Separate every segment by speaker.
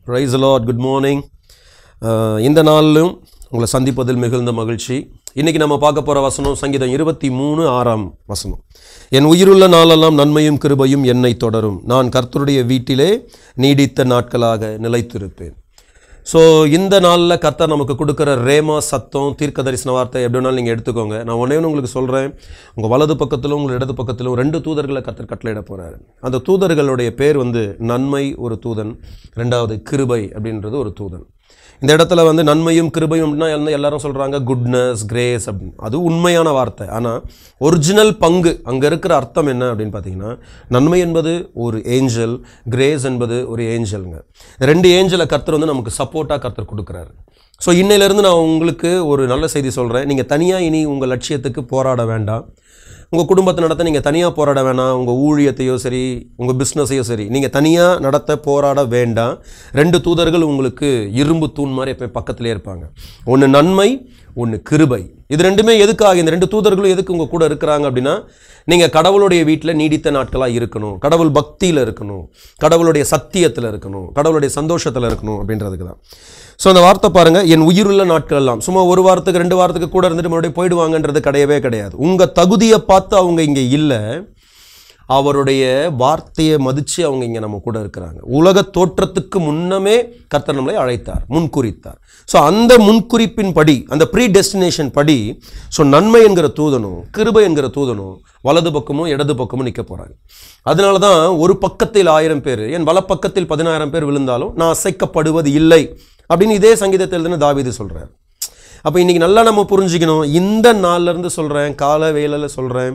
Speaker 1: Praise the Lord. Good morning. இந்த நாளிலும் உங்களை சந்திப்பதில் மிகுந்த மகிழ்ச்சி. இன்னைக்கு நம்ம பார்க்க போற வசனம் சங்கீதம் 23:6 வசனம். என் உயிருள்ள நாளெல்லாம் நன்மையும் கிருபையும் என்னை தொடரும். நான் கர்த்தருடைய வீட்டிலே நீடித்த நாட்களாக நிலைத்திருப்பேன். ஸோ இந்த நாளில் கர்த்தர் நமக்கு கொடுக்குற ரேமா சத்தம் தீர்க்க தரிசன வார்த்தை எப்படி வேணாலும் நீங்கள் எடுத்துக்கோங்க. நான் ஒன்றே உங்களுக்கு சொல்கிறேன், உங்கள் வலது பக்கத்திலும் உங்கள் இடது பக்கத்திலும் 2 தூதர்களை கர்த்தர் கட்டளையிட போகிறாரு. அந்த தூதர்களுடைய பேர் நன்மை ஒரு தூதன், 2வது கிருபை அப்படின்றது ஒரு தூதன். இந்த இடத்துல நன்மையும் கிருபையும் அப்படின்னா எல்லாரும் சொல்கிறாங்க குட்னஸ், கிரேஸ் அப்படின்னு. அது உண்மையான வார்த்தை. ஆனால் ஒரிஜினல் பங்கு அங்கே இருக்கிற அர்த்தம் என்ன அப்படின்னு பார்த்தீங்கன்னா, நன்மை என்பது ஒரு ஏஞ்சல், கிரேஸ் என்பது ஒரு ஏஞ்சலுங்க. 2 ஏஞ்சலை கர்த்தர் நமக்கு சப்போர்ட்டாக கர்த்தர் கொடுக்குறாரு. ஸோ இன்னையிலேருந்து நான் உங்களுக்கு ஒரு நல்ல செய்தி சொல்கிறேன். நீங்கள் தனியாக இனி உங்கள் லட்சியத்துக்கு போராட வேண்டாம். உங்கள் குடும்பத்தை நடத்த நீங்கள் தனியாக போராட வேணாம். உங்கள் ஊழியத்தையோ சரி, உங்கள் பிஸ்னஸையோ சரி, நீங்கள் தனியாக நடத்த போராட வேண்டாம். 2 தூதர்கள் உங்களுக்கு இரும்பு தூண் மாதிரி எப்போ பக்கத்திலே இருப்பாங்க. ஒன்று நன்மை, ஒன்று கிருபை. இது ரெண்டுமே எதுக்காக? இந்த 2 தூதர்களும் எதுக்கு உங்கள் கூட இருக்கிறாங்க அப்படின்னா, நீங்கள் கடவுளுடைய வீட்டில் நீடித்த நாட்களாக இருக்கணும், கடவுள் பக்தியில் இருக்கணும், கடவுளுடைய சத்தியத்தில் இருக்கணும், கடவுளுடைய சந்தோஷத்தில் இருக்கணும் அப்படின்றதுக்கு தான். ஸோ அந்த வார்த்தை பாருங்கள், என் உயிருள்ள நாட்கள் எல்லாம். சும்மா 1 வாரத்துக்கு 2 வாரத்துக்கு கூட இருந்துட்டு மறுபடியும் போயிடுவாங்கன்றது கிடையவே கிடையாது. உங்கள் தகுதியை பார்த்து அவங்க இங்கே இல்லை, அவருடைய வார்த்தையை மதித்து அவங்க இங்கே நம்ம கூட இருக்கிறாங்க. உலக தோற்றத்துக்கு முன்னமே கர்த்தர் நம்மளை அழைத்தார், முன்குறித்தார். ஸோ அந்த முன்குறிப்பின் படி, அந்த ப்ரீ டெஸ்டினேஷன் படி, ஸோ நன்மை என்கிற தூதனும் கிருபை என்கிற தூதனும் வலது பக்கமும் இடது பக்கமும் நிற்க போகிறாங்க. அதனால தான் ஒரு பக்கத்தில் 1000 பேர், என் வலப்பக்கத்தில் 10000 பேர் விழுந்தாலும் நான் அசைக்கப்படுவது இல்லை அப்படின்னு இதே சங்கீதத்தில் தாவீது சொல்கிறார். அப்போ இன்றைக்கி நல்லா நம்ம புரிஞ்சுக்கணும். இந்த நாள்லேருந்து சொல்கிறேன், கால வேளையில் சொல்கிறேன்,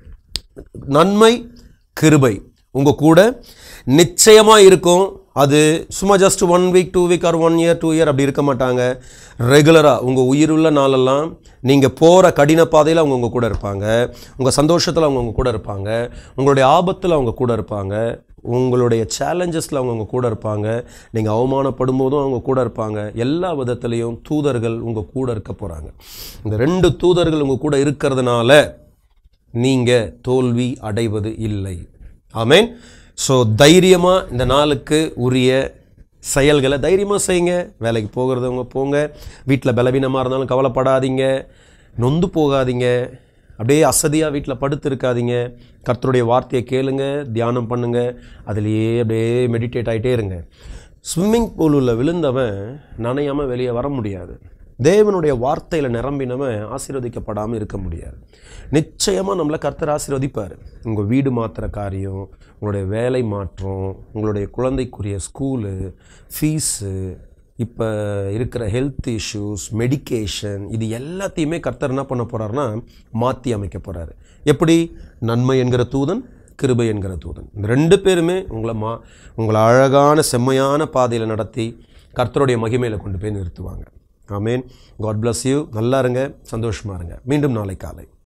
Speaker 1: நன்மை கிருபை உங்கள் கூட நிச்சயமாக இருக்கும். அது சும்மா just 1 week 2 week or 1 year 2 year அப்படி இருக்க மாட்டாங்க. ரெகுலராக உங்கள் உயிருள்ள நாளெல்லாம் நீங்கள் போகிற கடின பாதையில் அவங்க உங்கள் கூட இருப்பாங்க. உங்கள் சந்தோஷத்தில் அவங்க உங்கள் கூட இருப்பாங்க. உங்களுடைய ஆபத்தில் அவங்க கூட இருப்பாங்க. உங்களுடைய சேலஞ்சஸில் அவங்க கூட இருப்பாங்க. நீங்கள் அவமானப்படும் போதும் அவங்க கூட இருப்பாங்க. எல்லா விதத்துலேயும் தூதர்கள் உங்கள் கூட இருக்க போகிறாங்க. இந்த 2 தூதர்கள் உங்கள் கூட இருக்கிறதுனால நீங்கள் தோல்வி அடைவது இல்லை. ஆமென். ஸோ தைரியமாக இந்த நாளுக்கு உரிய செயல்களை தைரியமாக செய்யுங்க. வேலைக்கு போகிறதவங்க போங்க. வீட்டில் பலவீனமாக இருந்தாலும் கவலைப்படாதீங்க, நொந்து போகாதீங்க, அப்படியே அசதியாக வீட்டில் படுத்து இருக்காதீங்க. கர்த்தருடைய வார்த்தையை கேளுங்க, தியானம் பண்ணுங்கள், அதுலேயே அப்படியே மெடிடேட் ஆகிட்டே இருங்க. ஸ்விம்மிங் பூலில் விழுந்தவன் நனையாமல் வெளியே வர முடியாது. தேவனுடைய வார்த்தையில் நிரம்பினவன் ஆசீர்வதிக்கப்படாமல் இருக்க முடியாது. நிச்சயமாக நம்மளை கர்த்தர் ஆசீர்வதிப்பார். உங்கள் வீடு மாற்றுற காரியம், உங்களுடைய வேலை மாற்றம், உங்களுடைய குழந்தைக்குரிய ஸ்கூலு ஃபீஸு, இப்போ இருக்கிற ஹெல்த் இஷ்யூஸ், மெடிக்கேஷன், இது எல்லாத்தையுமே கர்த்தர் என்ன பண்ண போகிறாருன்னா மாற்றி அமைக்க போகிறாரு. எப்படி? நன்மை என்கிற தூதன், கிருபை என்கிற தூதன். இந்த 2 பேருமே உங்களை அழகான செம்மையான பாதையில் நடத்தி கர்த்தருடைய மகிமையில் கொண்டு போய் நிறுத்துவாங்க. ஆமேன். God bless you. நல்லா இருங்க, சந்தோஷமாக இருங்க. மீண்டும் நாளை காலை.